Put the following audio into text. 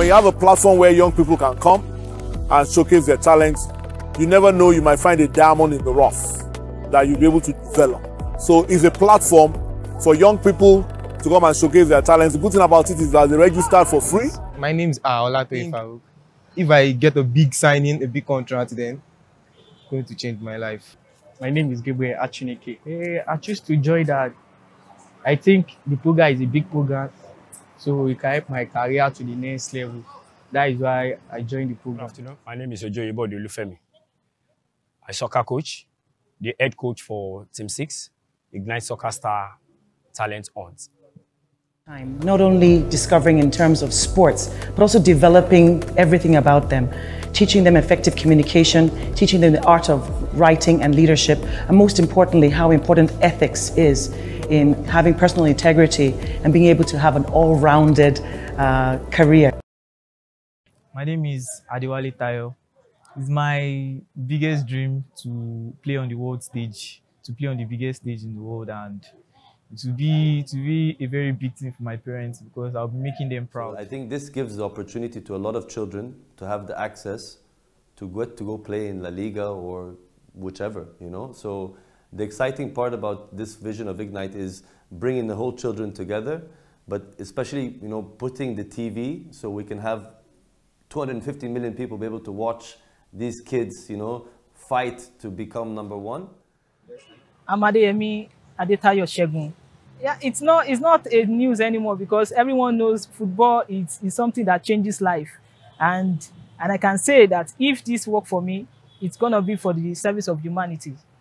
when you have a platform where young people can come and showcase their talents, you never know, you might find a diamond in the rough that you'll be able to develop. So it's a platform for young people to come and showcase their talents. The good thing about it is that they register for free. My name's Olatoye Farouk. If I get a big signing, a big contract, then it's going to change my life. My name is Gabriel Achineke. I choose to join that. I think the program is a big program, so it can help my career to the next level. That is why I joined the program. Good afternoon. My name is Ojoyebo Olufemi. I'm a soccer coach, the head coach for Team 6, Ignite Soccer Star Talent Hunt. Not only discovering in terms of sports, but also developing everything about them, teaching them effective communication, teaching them the art of writing and leadership, and most importantly, how important ethics is in having personal integrity and being able to have an all-rounded career. My name is Adewale Tayo. It's my biggest dream to play on the world stage, to play on the biggest stage in the world, and to be a very big thing for my parents because I'll be making them proud. I think this gives the opportunity to a lot of children to have the access to go play in La Liga or whichever, you know. So the exciting part about this vision of Ignite is bringing the whole children together, but especially, you know, putting the TV so we can have 250 million people be able to watch these kids, you know, fight to become #1. I'm Adeyemi Adetayo Shegun. Yeah, it's not a news anymore because everyone knows football is something that changes life. And I can say that if this work for me, it's gonna be for the service of humanity.